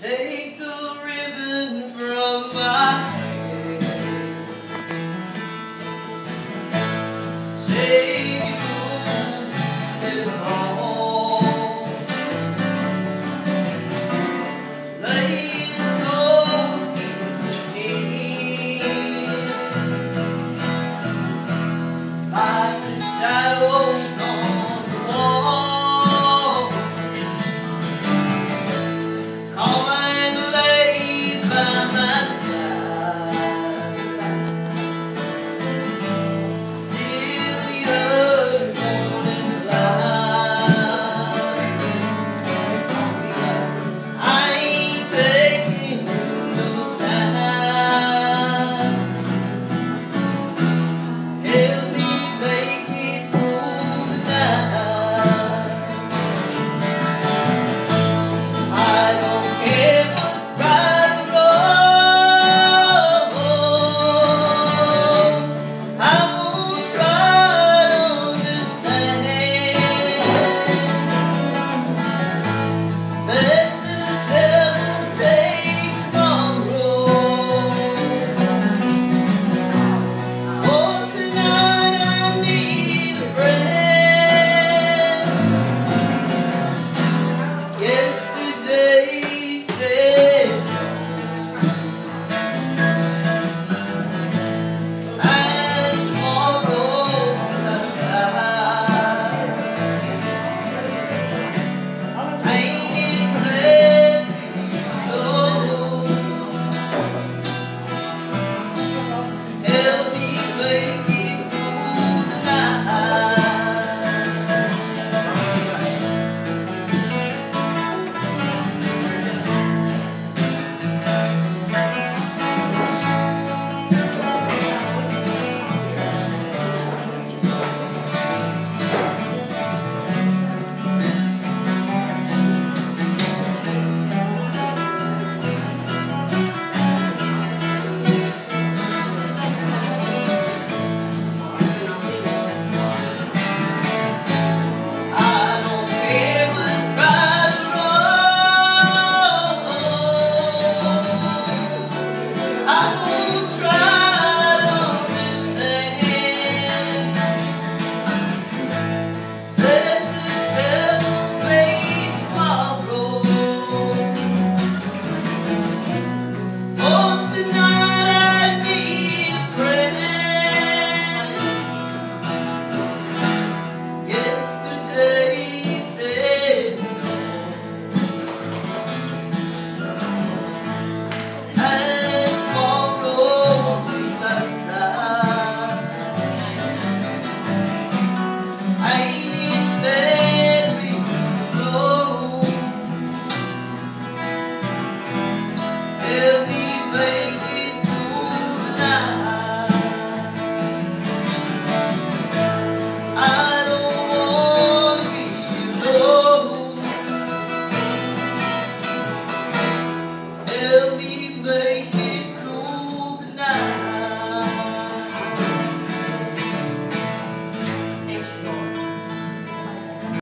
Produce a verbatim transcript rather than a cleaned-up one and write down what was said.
Take the ribbon from my head. Take it home. Lay it all into me. Like the shadows on the wall. Come and lay by my side till the early morning light. I ain't taking no time. Help me make it through the night. I don't care what's right or wrong. I won't try to understand. Let the devil take tomorrow. Oh, tonight I need a friend. Yesterday's dead, and tomorrow's outside. Ain't it sad to know? Help me make it through the night. I don't care what's right or wrong. I won't try to understand. Let the devil face tomorrow. For tonight I need a friend. Yesterday's dead, and tomorrow is outside. Ain't it sad we know? Help me make it through the night. I don't wanna be alone. Help me make it